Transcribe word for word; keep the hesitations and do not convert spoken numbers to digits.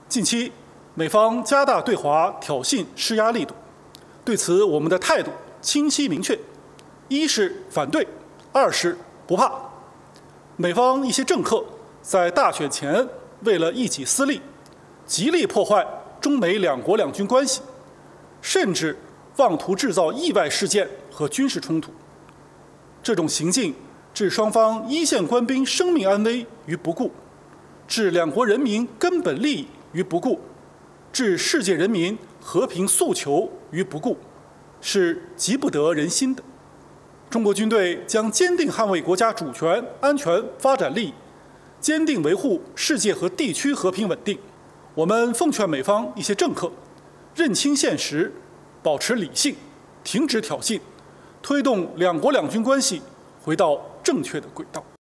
近期，美方加大对华挑衅施压力度，对此我们的态度清晰明确：一是反对，二是不怕。美方一些政客在大选前为了一己私利，极力破坏中美两国两军关系，甚至妄图制造意外事件和军事冲突。这种行径置双方一线官兵生命安危于不顾，置两国人民根本利益于不顾，置世界人民和平诉求于不顾，是极不得人心的。中国军队将坚定捍卫国家主权、安全、发展利益，坚定维护世界和地区和平稳定。我们奉劝美方一些政客，认清现实，保持理性，停止挑衅，推动两国两军关系回到正确的轨道。